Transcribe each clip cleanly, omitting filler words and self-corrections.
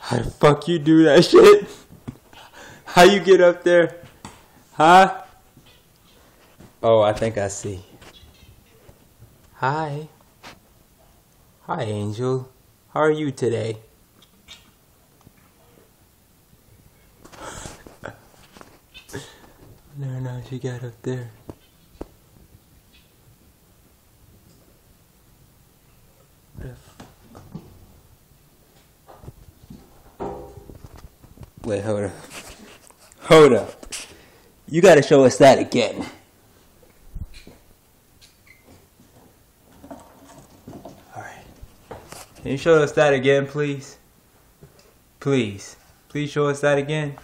How the fuck you do that shit? How you get up there? Huh? Oh, I think I see. Hi. Hi, Angel. How are you today? No, she got up there. Wait, hold up. Hold up. You gotta show us that again. Alright. Can you show us that again, please? Please. Please show us that again.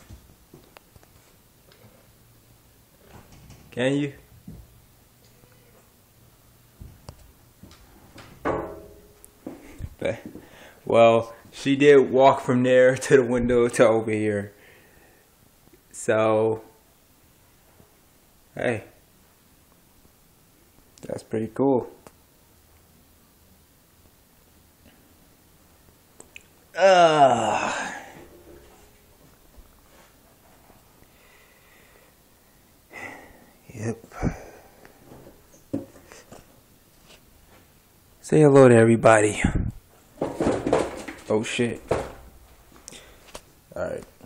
Can you? Well, she did walk from there to the window to over here. So, hey, that's pretty cool. Yep. Say hello to everybody. Oh shit. Alright.